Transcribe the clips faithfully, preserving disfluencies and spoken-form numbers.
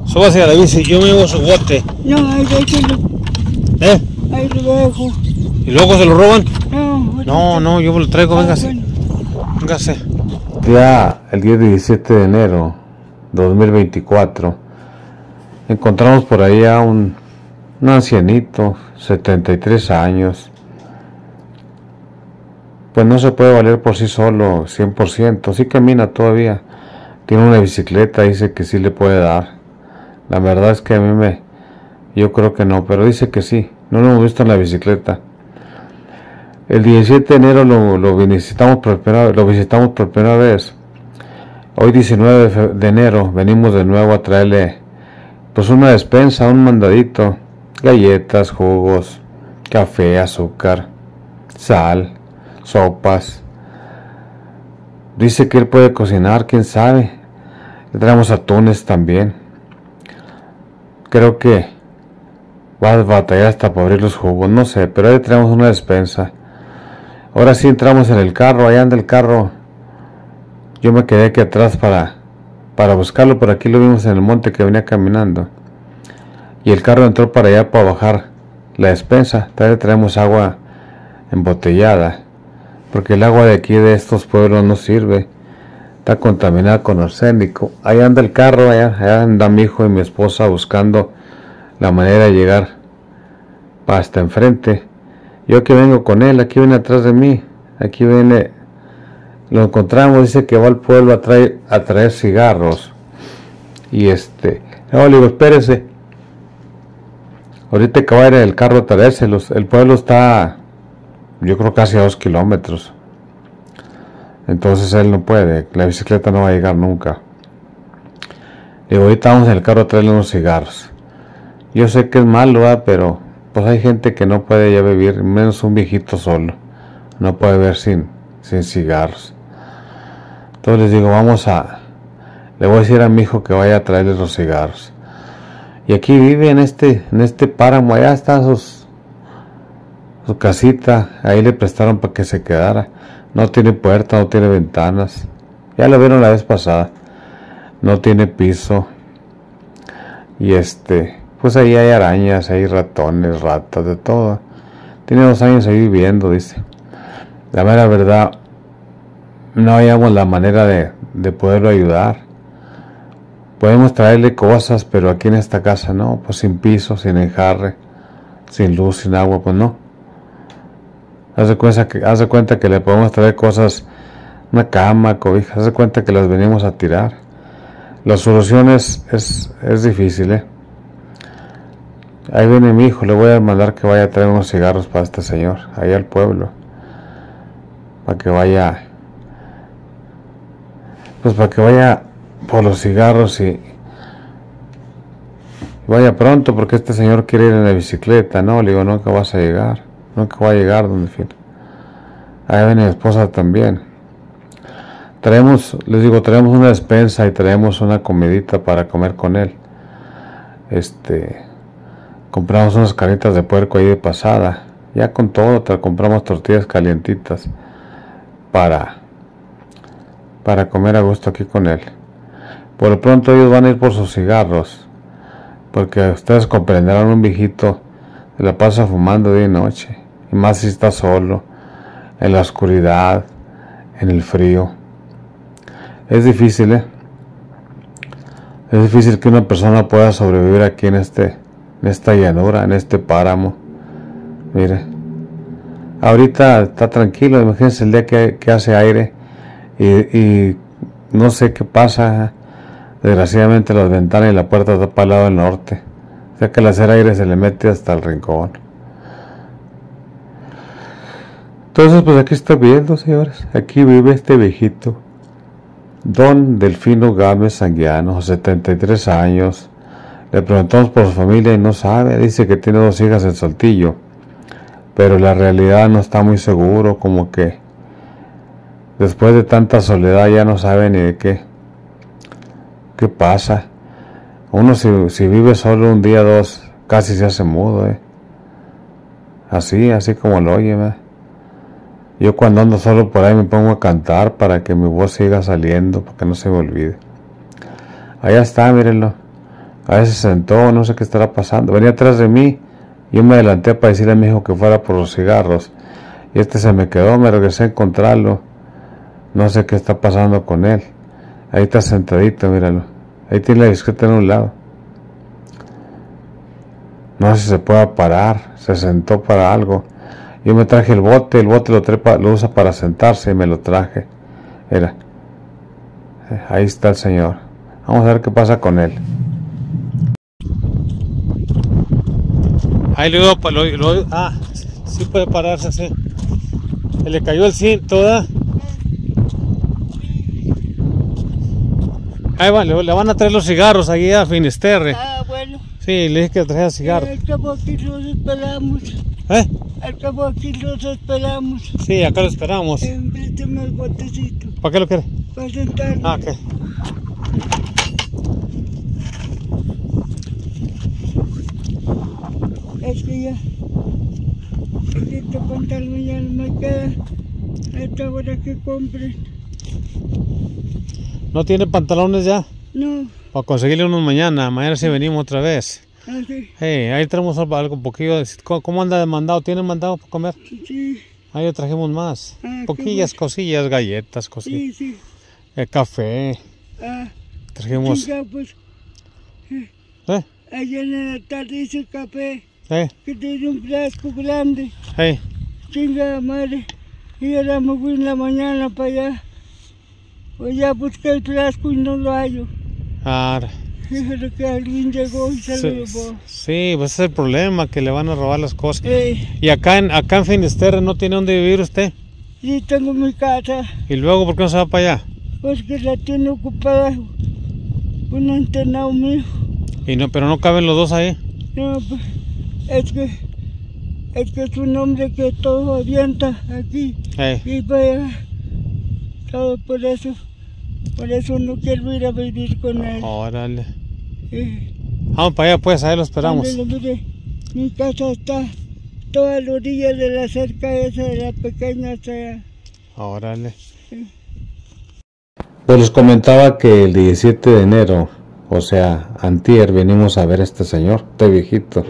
Súbase a la bici, yo me llevo su bote. No, ahí déjelo. ¿Eh? Ahí lo dejo. ¿Y luego se lo roban? No, No, no, yo me lo traigo, ah, véngase. bueno. Véngase. Ya el día diecisiete de enero dos mil veinticuatro encontramos por ahí a un, un ancianito, setenta y tres años. Pues no se puede valer por sí solo, cien por ciento. Sí camina todavía. Tiene una bicicleta, dice que sí le puede dar. La verdad es que a mí me... Yo creo que no, pero dice que sí. No lo hemos visto en la bicicleta. El diecisiete de enero lo, lo, visitamos por primera, lo visitamos por primera vez. Hoy diecinueve de enero venimos de nuevo a traerle pues una despensa, un mandadito. Galletas, jugos, café, azúcar, sal, sopas. Dice que él puede cocinar, quién sabe. Le traemos atunes también. Creo que va a batallar hasta para abrir los jugos, no sé, pero ahí traemos una despensa. Ahora sí entramos en el carro, allá anda el carro. Yo me quedé aquí atrás para, para buscarlo, por aquí lo vimos en el monte que venía caminando. Y el carro entró para allá para bajar la despensa. También traemos agua embotellada, porque el agua de aquí de estos pueblos no sirve. Está contaminada con arsénico. Ahí anda el carro, allá, allá anda mi hijo y mi esposa buscando la manera de llegar hasta enfrente. Yo que vengo con él, aquí viene atrás de mí, aquí viene, lo encontramos, dice que va al pueblo a traer, a traer cigarros. Y este, no, le digo, espérese, ahorita que va a ir el carro a traérselos. El pueblo está, yo creo, casi a dos kilómetros. Entonces él no puede, la bicicleta no va a llegar nunca. Le digo, ahorita vamos en el carro a traerle unos cigarros. Yo sé que es malo, ¿verdad? Pero pues hay gente que no puede ya vivir, menos un viejito solo. No puede vivir sin, sin cigarros. Entonces les digo, vamos a... Le voy a decir a mi hijo que vaya a traerles los cigarros. Y aquí vive en este, en este páramo, allá está sus, su casita. Ahí le prestaron para que se quedara. No tiene puerta, no tiene ventanas. Ya lo vieron la vez pasada. No tiene piso. Y este... Pues ahí hay arañas, hay ratones, ratas, de todo. Tiene dos años ahí viviendo, dice. La mera verdad, no hallamos la manera de, de poderlo ayudar. Podemos traerle cosas, pero aquí en esta casa no. Pues sin piso, sin enjarre, sin luz, sin agua, pues no. Haz de cuenta que, haz de cuenta que le podemos traer cosas, una cama, cobijas. Haz de cuenta que las venimos a tirar. La solución es, es, es difícil, ¿eh? Ahí viene mi hijo, le voy a mandar que vaya a traer unos cigarros para este señor, allá al pueblo. Para que vaya, pues para que vaya por los cigarros y vaya pronto, porque este señor quiere ir en la bicicleta. No, le digo, nunca vas a llegar, nunca va a llegar, donde fin. Ahí viene mi esposa también. Traemos, les digo, traemos una despensa y traemos una comidita para comer con él. Este... Compramos unas carnitas de puerco ahí de pasada. Ya con todo, compramos tortillas calientitas para, para comer a gusto aquí con él. Por lo pronto ellos van a ir por sus cigarros, porque ustedes comprenderán, un viejito se la pasa fumando día y noche, y más si está solo, en la oscuridad, en el frío. Es difícil, ¿eh? Es difícil que una persona pueda sobrevivir aquí en este en esta llanura, en este páramo. Mire, ahorita está tranquilo. Imagínense el día que, que hace aire y, y no sé qué pasa. Desgraciadamente las ventanas y la puerta está para el lado del norte, o sea que al hacer aire se le mete hasta el rincón. Entonces pues aquí está viendo, señores, aquí vive este viejito, Don Delfino Gámez Anguiano, setenta y tres años. Le preguntamos por su familia y no sabe. Dice que tiene dos hijas en Saltillo, pero la realidad no está muy seguro, como que después de tanta soledad ya no sabe ni de qué qué pasa. Uno si, si vive solo un día, dos, casi se hace mudo, eh. así, así como lo oye, ¿eh? Yo cuando ando solo por ahí me pongo a cantar para que mi voz siga saliendo, para que no se me olvide. Allá está, mírenlo. A veces se sentó, no sé qué estará pasando. Venía atrás de mí, yo me adelanté para decirle a mi hijo que fuera por los cigarros. Y este se me quedó, me regresé a encontrarlo. No sé qué está pasando con él. Ahí está sentadito, míralo. Ahí tiene la bicicleta en un lado. No sé si se puede parar. Se sentó para algo. Yo me traje el bote, el bote lo, trepa, lo usa para sentarse y me lo traje. Mira. Ahí está el señor. Vamos a ver qué pasa con él. Ahí luego, lo, lo, ah, sí puede pararse así. Le cayó el cinto, ¿verdad? Ahí va, le, le van a traer los cigarros ahí a Finisterre. Ah, bueno. Sí, le dije que trajera cigarros. Al cabo aquí los esperamos. ¿Eh? Al cabo aquí los esperamos. Sí, acá lo esperamos. Préstame el botecito. ¿Para qué lo quiere? Para sentarme. Ah, ok. Es que ya. Es que este pantalón ya no me queda. A esta hora que compren. ¿No tiene pantalones ya? No. Para conseguirle unos mañana. Mañana sí venimos otra vez. Así. Hey, ahí tenemos algo, algo un poquillo. ¿Cómo, ¿Cómo anda de mandado? ¿Tienen mandado para comer? Sí. Ahí le trajimos más. Ah, Poquillas bueno. cosillas, galletas, cosillas. Sí, sí. El café. Ah. Trajimos. Chinga, pues. ¿Eh? Ayer en la tarde hice café. ¿Eh? Que tiene un frasco grande. Hey. Chinga madre. Y ahora me fui en la mañana para allá. Pues ya busqué el frasco y no lo hallo. Ah, Fíjate que alguien llegó y se sí, lo llevó. sí, pues ese es el problema, que le van a robar las cosas. Eh, Y acá en, acá en Finisterre no tiene dónde vivir usted. sí, tengo mi casa. Y luego, ¿por qué no se va para allá? Pues que la tiene ocupada un internado mío. Y no, pero no caben los dos ahí. No, pues, es que, es que es un hombre que todo avienta aquí. Hey. Y vaya, todo por eso, por eso no quiero ir a vivir con él. Órale. Eh, Vamos para allá pues, ahí lo esperamos. ándale, mire, mi casa está toda a la orilla de la cerca esa de la pequeña sea. Órale. Pues les comentaba que el diecisiete de enero, o sea, antier, venimos a ver a este señor, este viejito.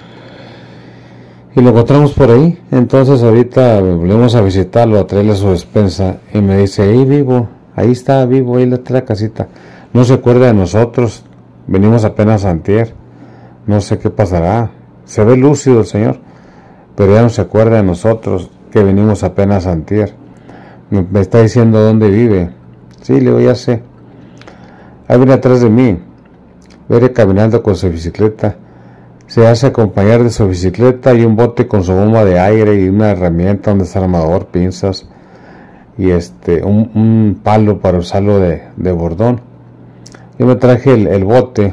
Y lo encontramos por ahí. Entonces ahorita volvemos a visitarlo, a traerle su despensa. Y me dice, ahí vivo, ahí está vivo, ahí le trae la casita. No se acuerda de nosotros, venimos apenas antier. No sé qué pasará. Se ve lúcido el señor, pero ya no se acuerda de nosotros, que venimos apenas antier. Me, me está diciendo dónde vive. Sí, le digo, ya sé. Ahí viene atrás de mí. Viene caminando con su bicicleta. Se hace acompañar de su bicicleta y un bote con su bomba de aire y una herramienta, un desarmador, pinzas y este un, un palo para usarlo de, de bordón. Yo me traje el, el bote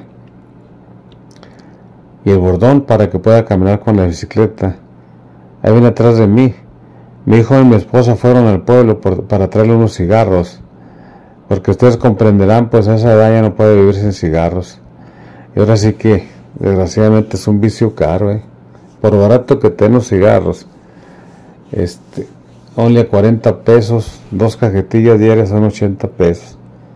y el bordón para que pueda caminar con la bicicleta. Ahí viene atrás de mí. Mi hijo y mi esposa fueron al pueblo por, para traerle unos cigarros, porque ustedes comprenderán, pues a esa edad ya no puede vivir sin cigarros. Y ahora sí que desgraciadamente es un vicio caro, eh. Por barato que tengan los cigarros, este, only a cuarenta pesos, dos cajetillas diarias son ochenta pesos.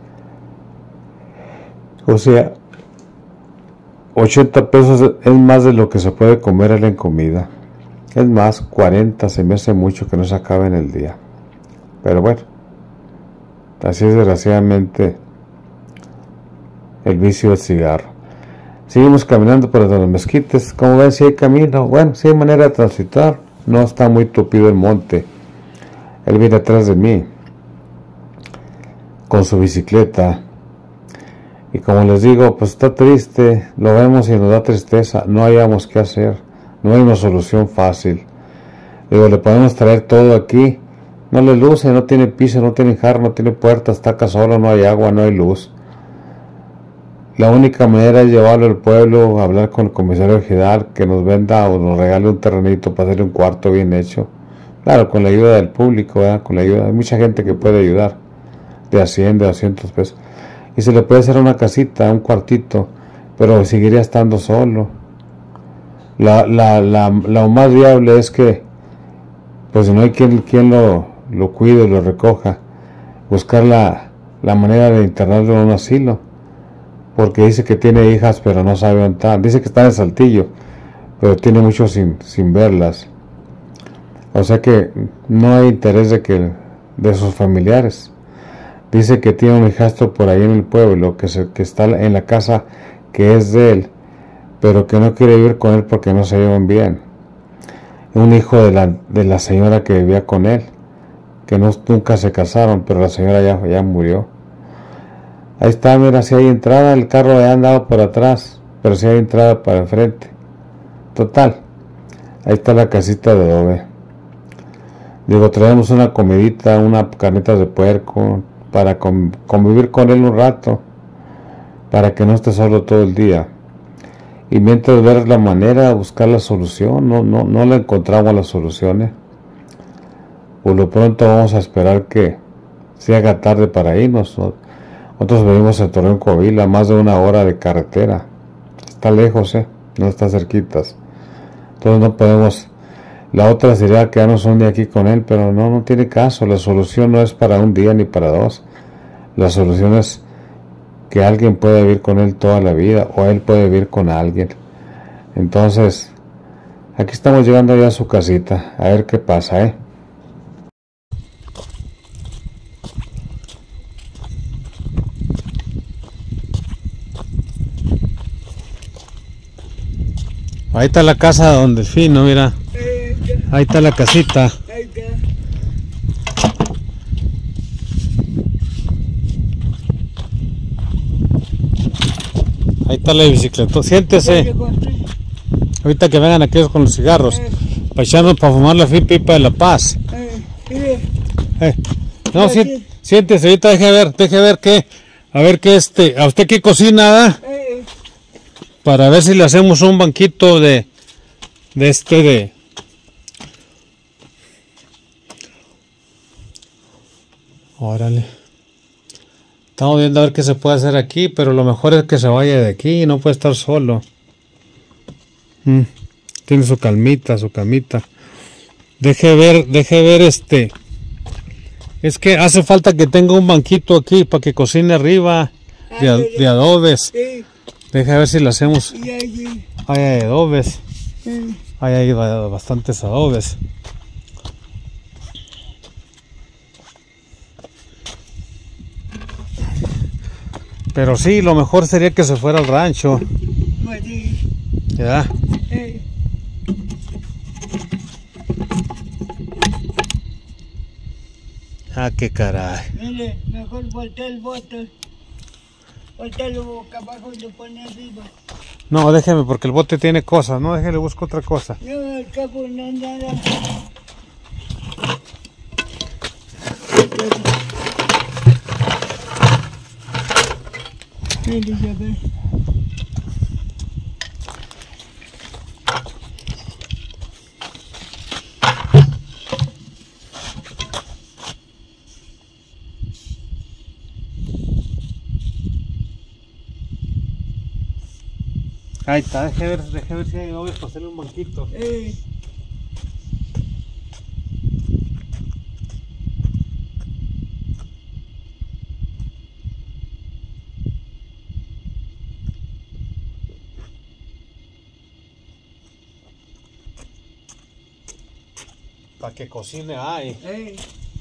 O sea, ochenta pesos es más de lo que se puede comer él en comida. Es más, cuarenta se me hace mucho que no se acabe en el día. Pero bueno, así es desgraciadamente el vicio del cigarro. Seguimos caminando por los mezquites. Como ven, si hay camino, bueno, si hay manera de transitar, no está muy tupido el monte. Él viene atrás de mí con su bicicleta y como les digo, pues está triste, lo vemos y nos da tristeza, no hayamos qué hacer, no hay una solución fácil. Digo, le podemos traer todo aquí, no le luce, no tiene piso, no tiene jarro, no tiene puerta, está acá solo, no hay agua, no hay luz. La única manera es llevarlo al pueblo, hablar con el comisario general que nos venda o nos regale un terrenito para hacerle un cuarto bien hecho. Claro, con la ayuda del público, ¿verdad? Con la ayuda, hay mucha gente que puede ayudar, de a cien, de doscientos pesos. Y se le puede hacer una casita, un cuartito, pero seguiría estando solo. La, la, la, lo más viable es que, pues si no hay quien, quien lo, lo cuide y lo recoja, buscar la, la manera de internarlo en un asilo. porque dice que tiene hijas, pero no sabe dónde están. Dice que está en Saltillo, pero tiene mucho sin, sin verlas. O sea que no hay interés de que de sus familiares. Dice que tiene un hijastro por ahí en el pueblo, que, se, que está en la casa que es de él, pero que no quiere vivir con él porque no se llevan bien. Un hijo de la, de la señora que vivía con él, que no, nunca se casaron, pero la señora ya, ya murió. Ahí está, mira, si hay entrada, el carro ha andado por atrás, pero si hay entrada para enfrente. Total, ahí está la casita de adobe. Digo, traemos una comidita, una carnita de puerco, para convivir con él un rato, para que no esté solo todo el día. Y mientras ver la manera, buscar la solución, no, no, no le encontramos las soluciones. Por lo pronto vamos a esperar que se haga tarde para irnos. Nosotros venimos en Torreón, Coahuila, más de una hora de carretera. Está lejos, eh, no está cerquitas. Entonces no podemos. La otra sería quedarnos un día aquí con él, pero no, no tiene caso. La solución no es para un día ni para dos. La solución es que alguien puede vivir con él toda la vida, o él puede vivir con alguien. Entonces, aquí estamos llegando ya a su casita, a ver qué pasa, ¿eh? Ahí está la casa de Don Delfino, mira. Ahí está la casita. Ahí está la bicicleta. Siéntese. Ahorita que vengan aquellos con los cigarros. Para echarnos para fumar la pipa de La Paz. Eh. No, si, siéntese. Ahorita deje ver, deje ver qué. A ver qué este. ¿A usted qué cocina? ¿Eh? Para ver si le hacemos un banquito de. De este de. Órale. Estamos viendo a ver qué se puede hacer aquí, pero lo mejor es que se vaya de aquí, no puede estar solo. Mm. Tiene su calmita, su camita. Deje ver, deje ver este. Es que hace falta que tenga un banquito aquí para que cocine arriba de, de adobes. Deje ver si le hacemos. Ahí hay adobes. Ahí hay bastantes adobes. Pero sí, lo mejor sería que se fuera al rancho. ¿Ya? Ah, qué caray. Mire, mejor voltea el bote. Voltealo boca abajo y lo pone arriba. No, déjeme porque el bote tiene cosas, no, déjele, busco otra cosa. No, el cabo no nada. Mire, ya ve. Ahí está, deje ver, deje ver si hay adobes para hacerle un banquito. Eh. Para que cocine ahí. Eh.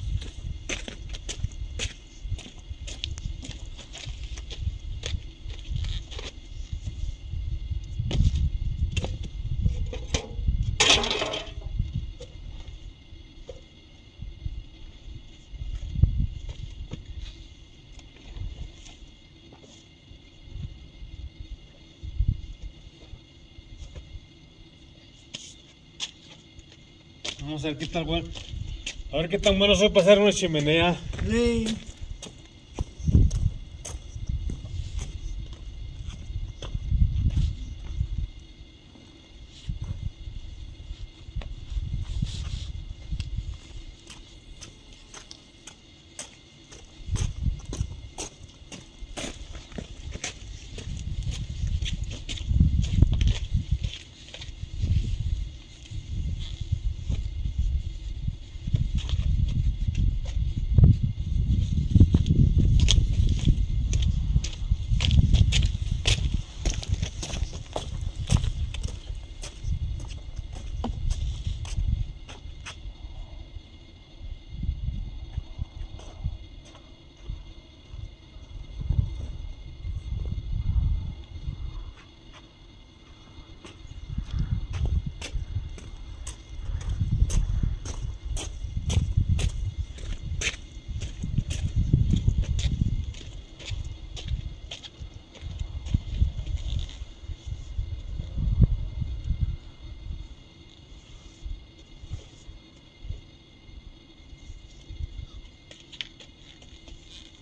Vamos a ver qué tal bueno. A ver qué tan bueno soy para hacer una chimenea. Sí.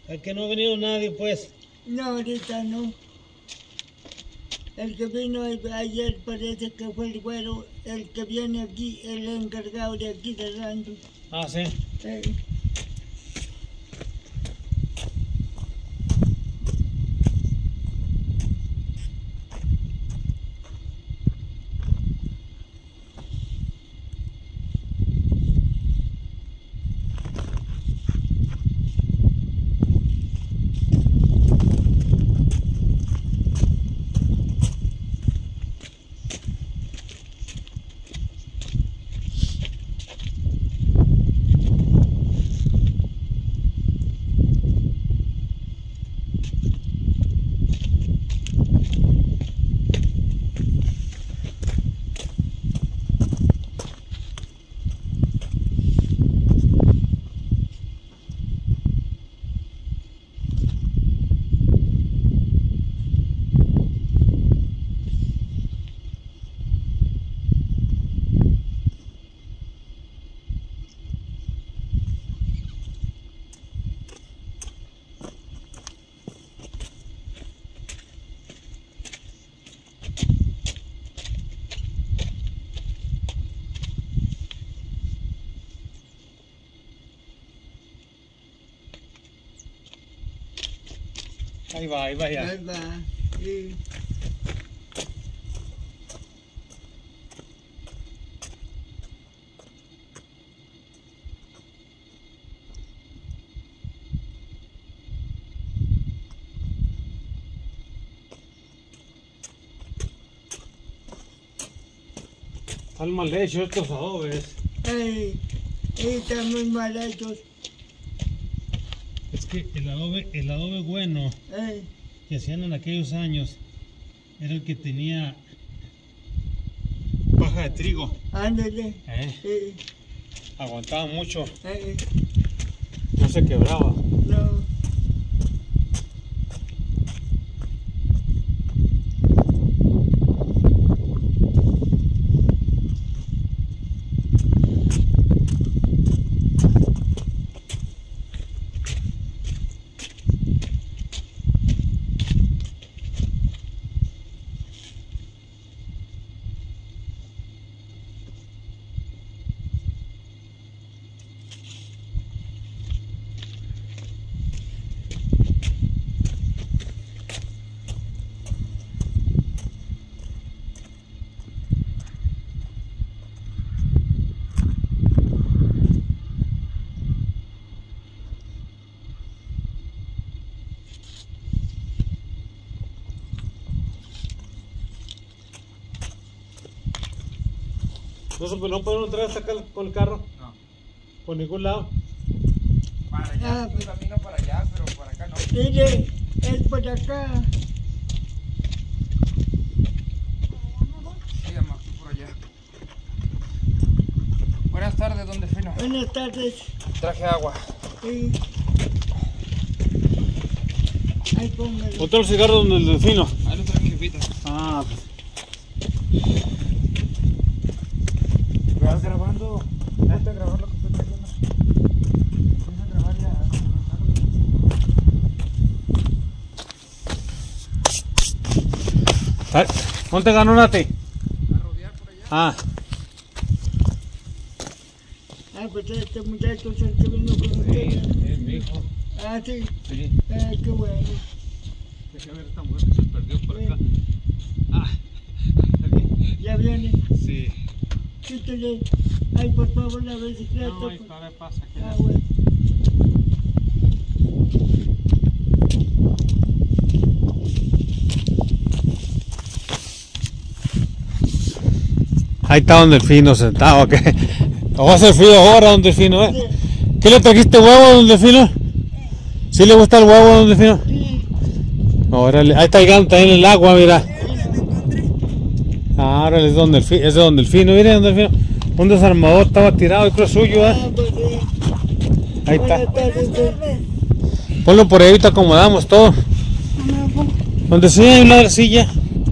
Es que no ha venido nadie, pues. No, ahorita no. El que vino ayer parece que fue el güero, el que viene aquí, el encargado de aquí de rancho. Ah, sí. Eh. Ahí va, ahí va ya. Ahí va. Sí. Están mal hechos estos adobes. Ey, están muy mal hechos. Es que el adobe, el adobe bueno Ey, que hacían en aquellos años era el que tenía paja de trigo. ándale. Eh, Sí, aguantaba mucho, ey, no se quebraba. no. No, se- no podemos traer hasta acá con el carro. No. Por ningún lado. Para allá, Ah, un pues. camino para allá, pero para acá no. Mire, es por acá. Sí, amor, por allá. Buenas tardes, don Delfino. Buenas tardes. Traje agua. Sí. Ahí póngale. Otro cigarro donde el delfino. Ahí lo traje, jefita. Ah, pues. ¿Vas grabando? Ponte a grabar lo que estoy trayendo. Empieza a grabar ya. Ay, ponte ganónate. A rodear por allá. Ah, Ah, pues este muchacho es el que vino con ustedes. es mi hijo. Ah, sí. Sí. Ah, qué bueno. Deja ver esta mujer que se perdió por acá. Ah, Ya viene. sí. Quítale. Ay, por favor, la bicicleta. No, ahí está, ahí pasa. aquí. Ah, bueno. Ahí está don Delfino sentado. ¿Qué? ¿O va a hacer frío ahora, don Delfino? ¿Eh? ¿Qué le trajiste huevo, don Delfino? ¿Sí le gusta el huevo, don Delfino? Sí. Órale, ahí está el gato en el agua, mira. Ah, órale, es, don Delfino, es de don Delfino, mire, don Delfino. Un desarmador estaba tirado, yo creo suyo, ¿eh? Ah, pues sí. Ahí está. Buenas tardes. Ponlo por ahí, ahorita acomodamos todo. Donde sí hay una silla.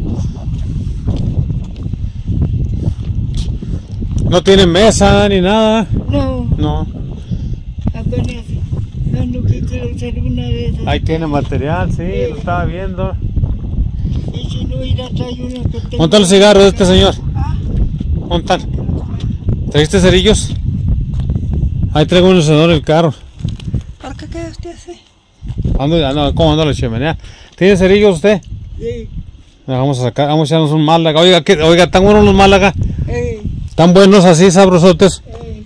No tiene mesa ni nada. No, No. apenas ando que quiero hacer una de Ahí tiene material, sí, lo estaba viendo. Y si no irá a traer uno que tengo. ¿Dónde están los cigarros de este señor? Ah, ¿Dónde están? ¿Trajiste cerillos? Ahí traigo un encendedor en el carro. ¿por qué quedaste así? Ando, ando, ¿Cómo anda la chimenea? ¿Tiene cerillos usted? Sí. Vamos a sacar, vamos a echarnos un Málaga. Oiga, ¿qué, oiga, ¿están buenos los Málaga? Ey, ¿Están buenos así, sabrosotes? ey.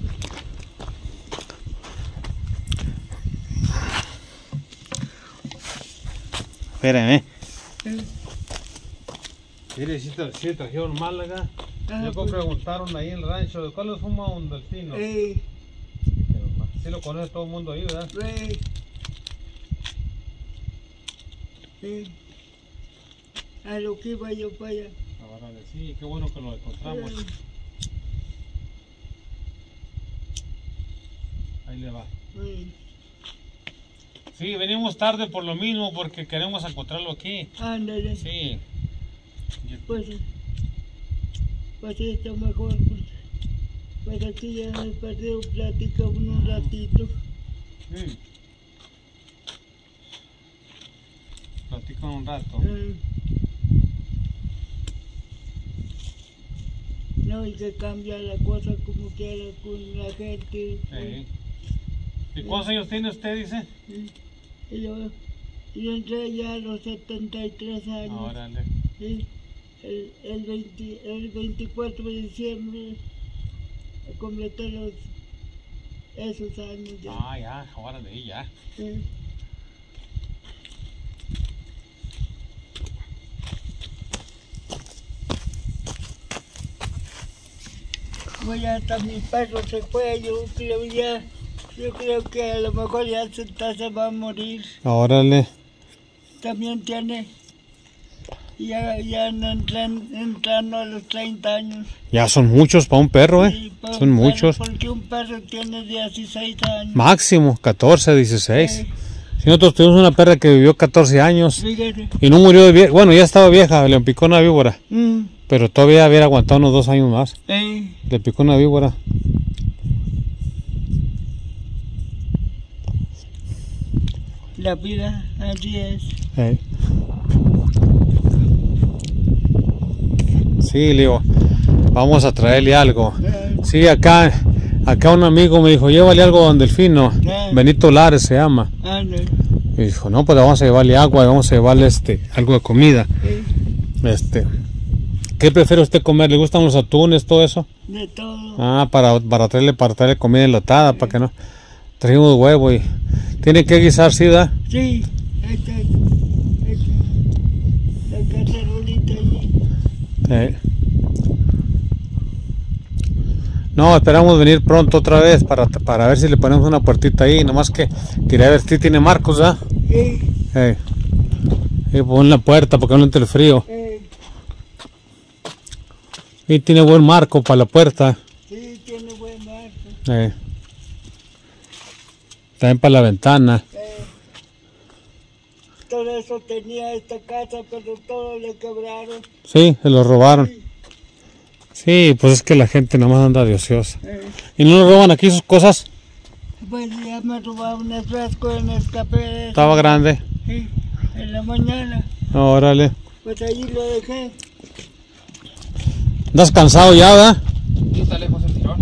Espérenme. ey. Mire, si sí trajeron Málaga. Ah, Yo pues. preguntaron ahí en el rancho, ¿cuál es fuma un delfino? Ey, Sí lo conoce todo el mundo ahí, ¿verdad? ey. Ey. A lo que iba yo para allá. Ahora sí, qué bueno que lo encontramos. Ey. Ahí le va. Ey. Sí, venimos tarde por lo mismo porque queremos encontrarlo aquí. Ándale. Sí. Pues, pues sí, está mejor. Pues, pues aquí ya me perdió plática un ratito. Mm. Platico un rato. Eh, No, y que cambia la cosa como quiera con la gente. Sí. ¿Y cuántos años tiene usted, dice? Eh, y Yo, yo entré ya a los setenta y tres años. Órale. Sí. El, el, veinte el veinticuatro de diciembre completé los, esos años ya. Ah, ya, órale, ya. Sí. Pues ya hasta mi perro se fue, yo creo ya, yo creo que a lo mejor ya se, se va a morir. Órale. También tiene, ya, ya no entran, entrando a los treinta años. Ya son muchos para un perro, ¿eh? Sí, pa- Son muchos. Porque un perro tiene dieciséis años. Máximo, catorce, dieciséis. Sí. Si nosotros tuvimos una perra que vivió catorce años Fíjate. y no murió de vieja. Bueno, ya estaba vieja, le picó una víbora. Mm, Pero todavía hubiera aguantado unos dos años más. eh, Le picó una víbora. la vida, así es. Ey. Sí, le digo, vamos a traerle algo. Eh, Sí, acá, acá un amigo me dijo, llévale algo a don Delfino. Eh. Benito Lares se llama. anda, Y dijo, no, pues vamos a llevarle agua y vamos a llevarle este, algo de comida. eh, Este, ¿qué prefiere usted comer? ¿Le gustan los atunes, todo eso? de todo. Ah, para, para traerle, para traerle comida enlatada, para que no. Trajimos huevo y tiene que guisar, ¿sí, da? Sí, esta, esta, la cacerolita allí. Eh. No, esperamos venir pronto otra vez para, para ver si le ponemos una puertita ahí. Nomás que quería ver si tiene marcos, ¿ah? Eh, Eh. Y pon la puerta porque no entre el frío. eh, Y tiene buen marco para la puerta. sí, tiene buen marco. Eh. También para la ventana. Eh, todo eso tenía esta casa, pero todo le quebraron. Sí, se lo robaron. Sí, pues es que la gente nomás anda de ociosa. Eh, ¿Y no nos roban aquí sus cosas? pues ya me robaron el frasco en el escape. Estaba grande. Sí, en la mañana. Órale. Pues allí lo dejé. ¿Andas cansado ya, verdad? Y está lejos el tirón.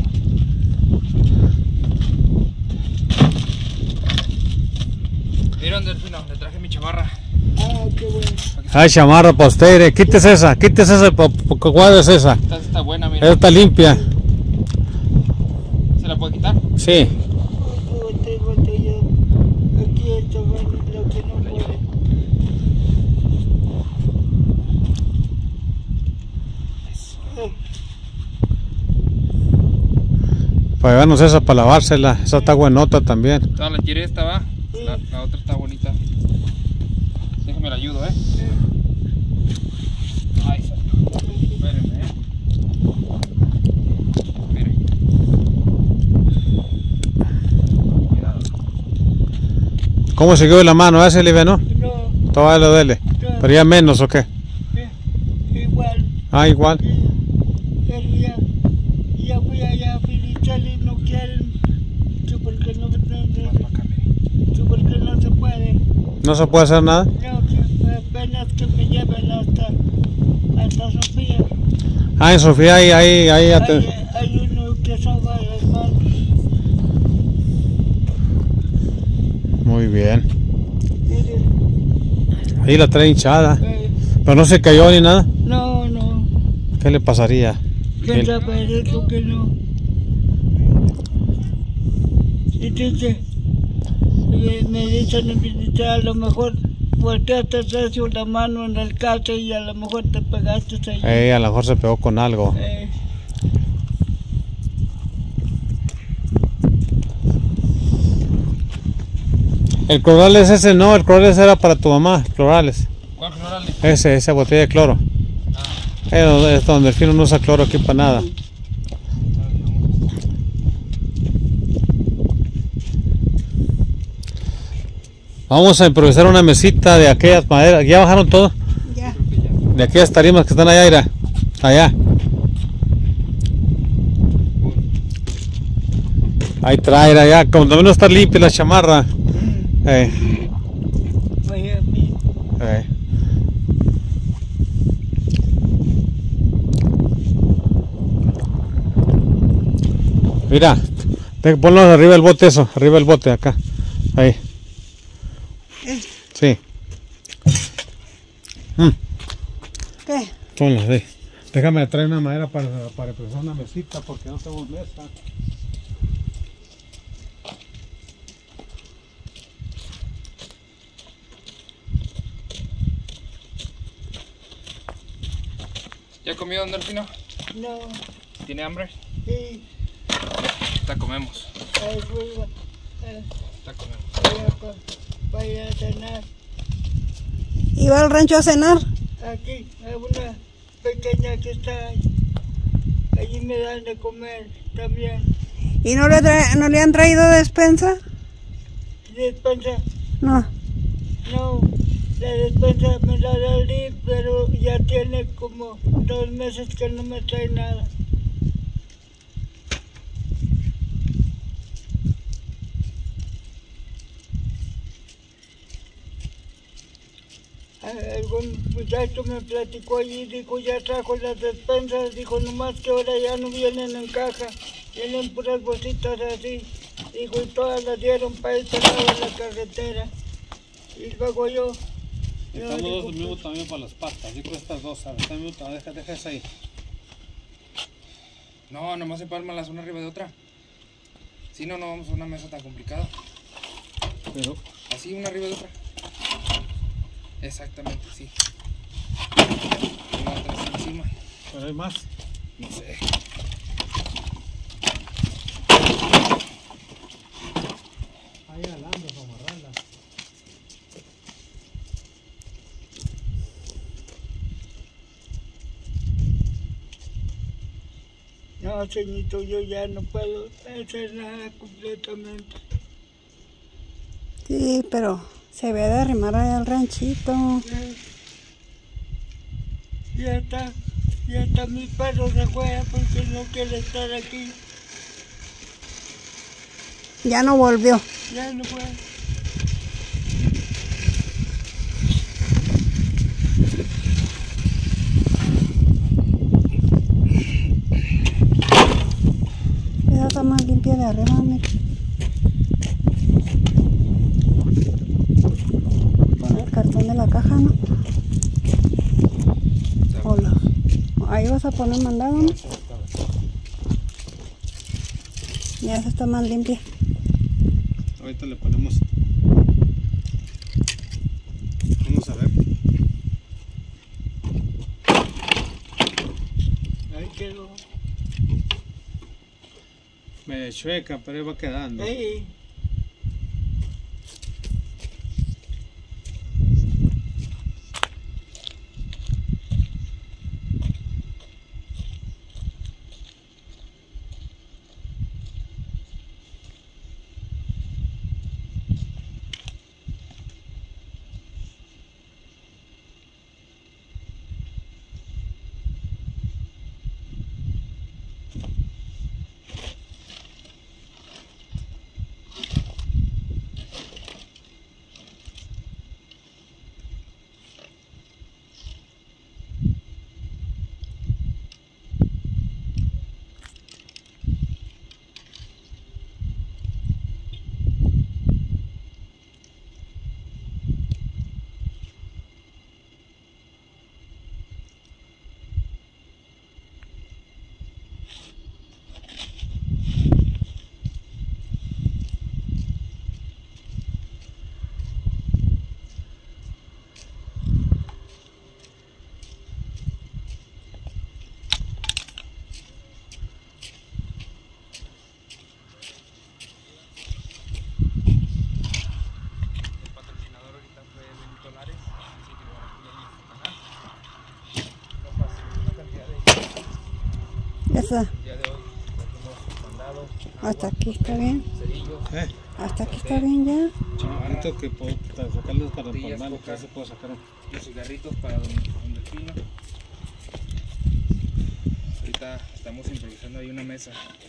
Miren, Delfino, le traje mi chamarra. Ah, qué bueno. Ay, chamarra para usted. eh. Quítese esa, quítese esa. ¿Qué cuadro es esa? Esta está buena, mira. Esa está limpia. ¿Se la puede quitar? Sí. Bote, bote yo. Aquí esto bueno, lo que no puede. Para llevarnos esa para lavársela. Esa está buenota también. No, la quiere esta, va. La, la otra está bonita. Déjame la ayudo, eh. Ahí está. Espérenme, eh. Esperen. Cuidado. ¿Cómo se quedó la mano? ¿Ese liviano? No, Todavía lo dele. Pero ya menos, ¿o qué? eh, igual. Ah, igual. Sí, pero ya, ya fui allá a Filichal y no quieren. Sí, porque no, no, no, sí, porque no se puede. No se puede hacer nada. No, que apenas que me lleven hasta, hasta Sofía. Ah, en Sofía hay, hay, hay, Hay, hay uno que salva las manos. Muy bien. Mire, Ahí la trae hinchada. eh, Pero no se cayó ni nada. no, no. ¿Qué le pasaría? ¿Quién Él- sabe eso que no? Y dice, me, me dicen en visita, a lo mejor volteaste hacia la mano en el cacho y a lo mejor te pegaste ahí. Eh, a lo mejor se pegó con algo. Eh, El clorales ese no, el clorales era para tu mamá, clorales. ¿Cuál clorales? Ese, esa botella de cloro. Es donde, es donde el fino no usa cloro aquí para nada. Vamos a improvisar una mesita de aquellas maderas. ¿Ya bajaron todo? ya. De aquellas tarimas que están allá, Ira. Allá. Ahí trae, allá. Como también no está limpia la chamarra. Eh, Vaya, mi- eh. Mira, te- ponlo arriba del bote eso, arriba del bote acá. Ahí. eh, Sí. Mm, ¿Qué? ponlo, ahí. Déjame traer una madera para, para empezar una mesita porque no tengo mesa. ¿Ya comió don Delfino? No, ¿Tiene hambre? sí, Ahorita comemos. ahí arriba, eh, Ahorita comemos. vaya, a co- vaya a cenar. ¿Iba al rancho a cenar? Aquí, hay una pequeña que está ahí. Allí me dan de comer también. ¿Y no le, tra- no le han traído despensa? Despensa, No. no, la despensa me la da el D I F, pero ya tiene como dos meses que no me trae nada. Ah, algún muchacho me platicó allí, dijo, ya trajo las despensas, dijo, nomás que ahora ya no vienen en caja, vienen puras bolsitas así, dijo, y todas las dieron para este lado de la carretera. Y luego yo, yo Estamos digo, dos mismos también para las patas. Digo estas dos, ¿sabes? Están mismos, deja, deja esa ahí. No, nomás se las una arriba de otra. Si no, no vamos a una mesa tan complicada. Pero Así, una arriba de otra. Exactamente, sí. Y la otra así encima. Pero hay más. No sé. Hay alambres para amarrarlas. no, señorito, yo ya no puedo hacer nada completamente. Sí, pero se ve de arrimar allá al ranchito. Ya, ya está, ya está mi perro se juega porque no quiere estar aquí, Ya no volvió. ya no puede. Esa está más limpia de arriba, mira. Con el cartón de la caja, ¿no? Hola. Ahí vas a poner mandado, ¿no? Ya esa está más limpia. Ahorita le ponemos. Vamos a ver. Ahí quedó. Me chueca, pero ahí va quedando. Ahí. mesa. día de hoy trajimos mandado, Hasta aquí está bien. cerillos, Eh, Hasta aquí está bien ya. chamarrito que puedo para sacarlos para Tortillas, empalmar, lo que coca. se puede sacar. los cigarritos para don, don Delfino. Ahorita estamos improvisando ahí una mesa.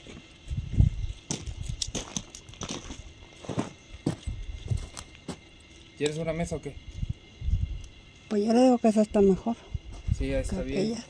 ¿Quieres una mesa o qué? Pues yo le digo que esa está mejor Sí, ya que está bien. aquella.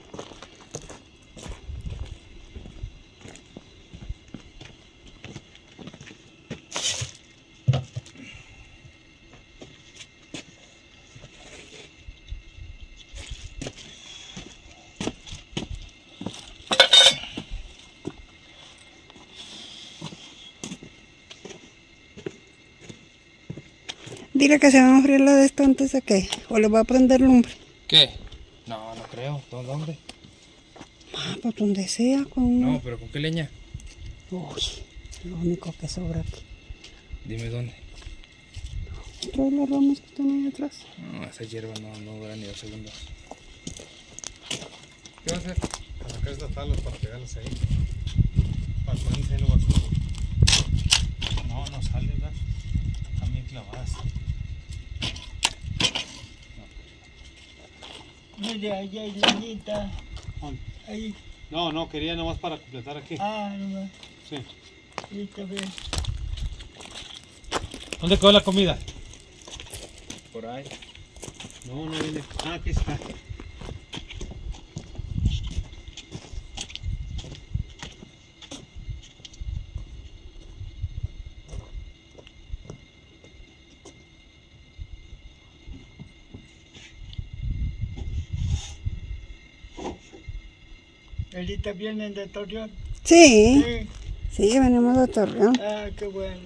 Dile que se va a enfriar la de esto antes de que, o le voy a prender lumbre. ¿Qué? No, no creo. ¿Dó- ¿Dónde? Ah, pues donde sea, con una... No, pero ¿con qué leña? Uy, lo único que sobra aquí. Dime dónde. Trae las ramas que están ahí atrás. No, esa hierba no, no dura ni dos segundos. ¿Qué va a hacer? Para sacar estas tablas para pegarlas ahí. Para ponerse ahí luego. No, no salen, ¿verdad? Están bien clavadas. Mire, ahí hay leñita. Ahí. No, no, quería nomás para completar aquí. Ah, no, Sí. ahí está bien. ¿Dónde quedó la comida? Por ahí. No, no viene. Ah, aquí está. Ahorita vienen de Torreón. Sí, Sí. sí, venimos de Torreón. Ah, qué bueno.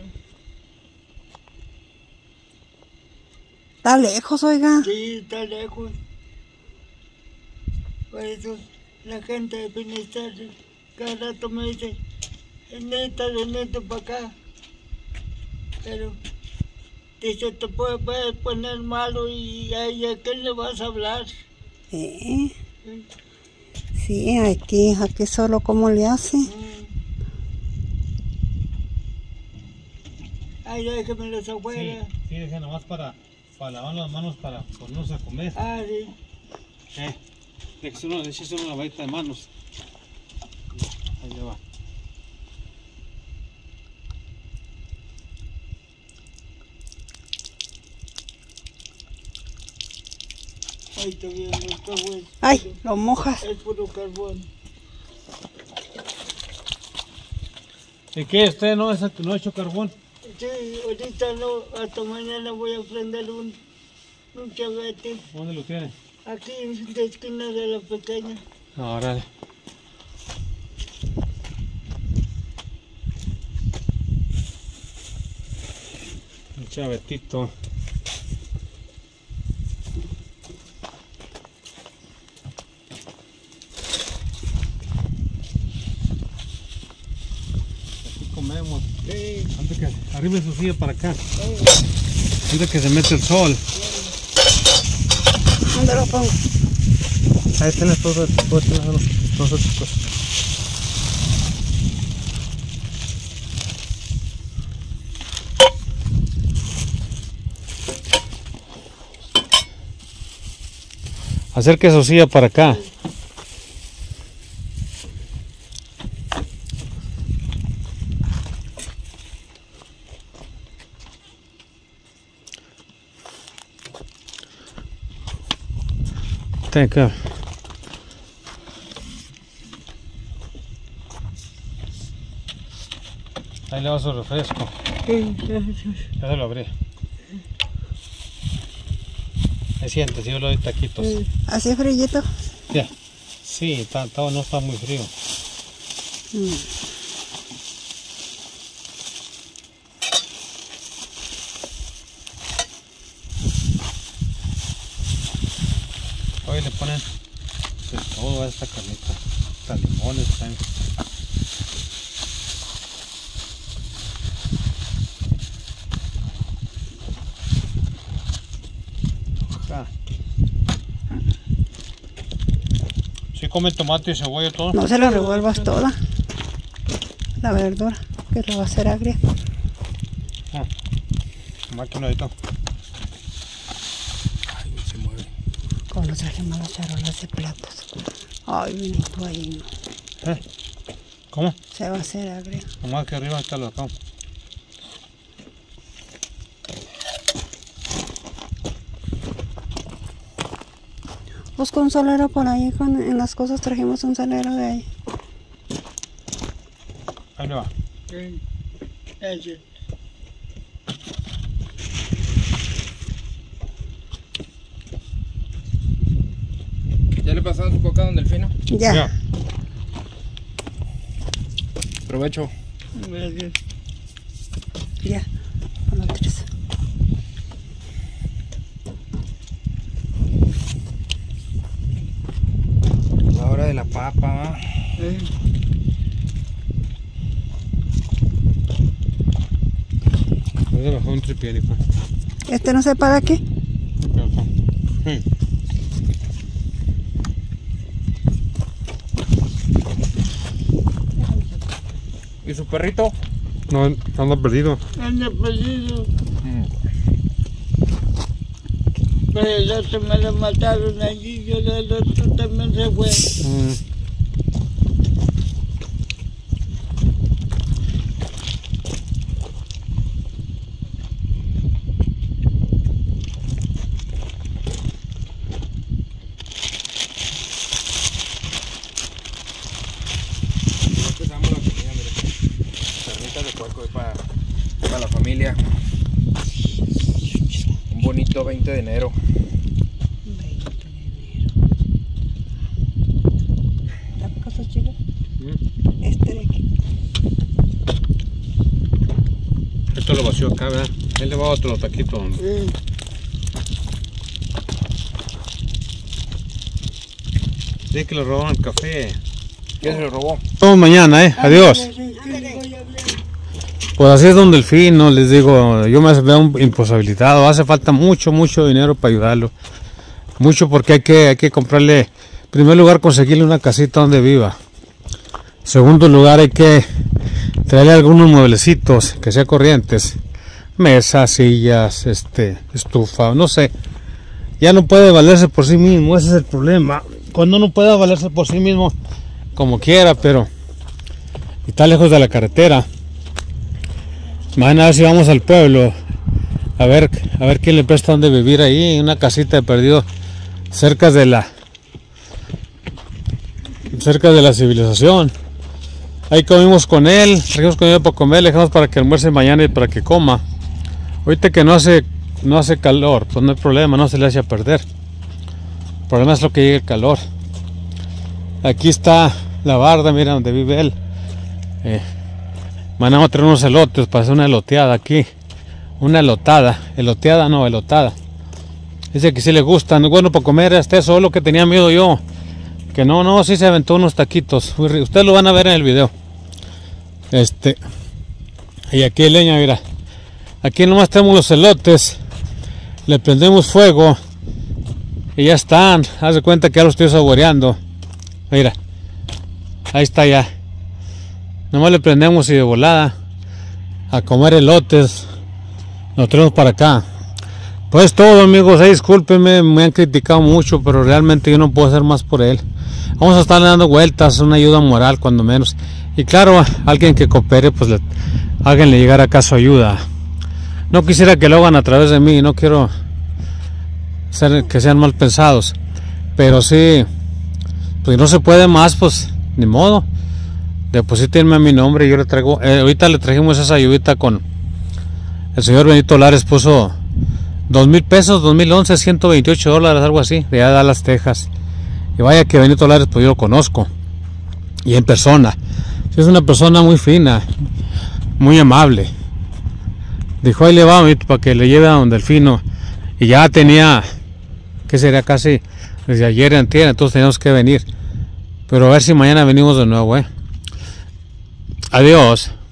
Está lejos, oiga. Sí, está lejos. Por eso la gente de Finisterre cada rato me dice, es neta, es neta para acá. Pero dice, te puedes, puedes poner malo y a ella, ¿qué le vas a hablar? Sí, Sí. sí, aquí, aquí solo cómo le hace. Mm. Ay, déjenmelos afuera. Sí, sí, deja nomás para, para lavar las manos para ponernos a comer. Ah, sí. Eh, de que uno le eches una lavadita de manos. Ahí le va. Ahí está bien, no está bueno. Ay, lo mojas. Es puro carbón. ¿Y qué? ¿Usted no, es, no ha hecho carbón? Sí, ahorita no, hasta mañana voy a prender un, un chavete ¿Dónde lo tiene? aquí en la esquina de la pequeña. No, órale. Un chavetito. Aquí comemos. Sí, Antes que arriba su silla para acá. eh, Antes que se mete el sol. ¿Dónde lo pongo? Ahí tienes todos los los chicos. Acerque su silla para acá. Ten acá. Ahí le va su refresco. sí, sí, sí. Ya se lo abrí. Ahí siéntese, yo le doy taquitos. Sí. Así frillito. Ya. Sí, está, está- no está muy frío. Mm. Hoy le ponen de todo a esta carnita. Hasta limones también. Acá. Sí. ¿Sí comen tomate y cebolla todo? No se lo revuelvas toda. La verdura, que lo va a hacer agria. Ah, máquina ahí todo. Ay, se mueve. Cuando trajimos las charolas de platos. Ay, Benito, ahí no. ¿Eh? ¿Cómo? Se va a hacer agria. Nomás que arriba está lo acá. Busco un solero por ahí, con, en las cosas trajimos un solero de ahí. Ahí le va. Sí, ese. ¿Ya le pasaron su coca a don Delfino? Ya. Ya. Provecho. Gracias. Ya. Con la tres. La hora de la papa, ¿va? Eh, Ahí le bajó un tripié, hijo. ¿Este no se para aquí? Sí. ¿Y su perrito? No, anda perdido. anda perdido. Pero el otro me lo mataron allí, yo el otro también se fue. Mm. Empezamos la comida, mire. Carnitas de puerco ahí para, para la familia. Un bonito veinte de enero. ¿La cosa chile? Mm. Este de aquí. Esto lo vació acá, ¿verdad? Él le va otro taquito. Sí. Dice que le robaron el café. ¿Quién se lo robó? Todo mañana, eh. Adiós. Pues así es don Delfino, les digo, yo me veo un imposibilitado, hace falta mucho, mucho dinero para ayudarlo. Mucho porque hay que, hay que comprarle, en primer lugar conseguirle una casita donde viva. En segundo lugar hay que traerle algunos mueblecitos que sean corrientes. Mesas, sillas, este, estufa, no sé. Ya no puede valerse por sí mismo, ese es el problema. Cuando uno pueda valerse por sí mismo, como quiera, pero está lejos de la carretera. Mañana a ver si vamos al pueblo a ver, a ver quién le presta donde vivir ahí, una casita de perdido cerca de la cerca de la civilización. Ahí comimos con él, trajimos con él para comer, le dejamos para que almuerce mañana y para que coma. Ahorita que no hace no hace calor, pues no hay problema, no se le hace a perder. El problema es lo que llegue el calor. Aquí está la barda, mira donde vive él. Eh, Mandamos a traer unos elotes para hacer una eloteada aquí. Una elotada. Eloteada no, elotada. Dice que sí le gustan. Bueno, para comer este solo que tenía miedo yo. Que no, no, sí se aventó unos taquitos. Ustedes lo van a ver en el video. Este. Y aquí hay leña, mira. Aquí nomás tenemos los elotes. Le prendemos fuego. Y ya están. Haz de cuenta que ya los estoy saboreando. Mira. Ahí está ya. Nomás le prendemos y de volada a comer elotes. Lo traemos para acá. Pues todo, amigos, ahí discúlpenme, me han criticado mucho, pero realmente yo no puedo hacer más por él. Vamos a estar dando vueltas, una ayuda moral cuando menos. Y claro, alguien que coopere, pues le, háganle llegar acá su ayuda. No quisiera que lo hagan a través de mí, no quiero ser, que sean mal pensados. Pero sí, pues no se puede más, pues ni modo. Deposítenme a mi nombre y yo le traigo, eh, ahorita le trajimos esa ayudita con el señor Benito Lares, puso dos mil pesos, dos mil once, ciento veintiocho dólares, algo así, de allá de Dallas, Texas. Y vaya que Benito Lares, pues yo lo conozco, y en persona, es una persona muy fina, muy amable. Dijo, ahí le va, para que le lleve a don Delfino, y ya tenía, que sería casi desde ayer en tierra, entonces teníamos que venir, pero a ver si mañana venimos de nuevo, eh. Adiós.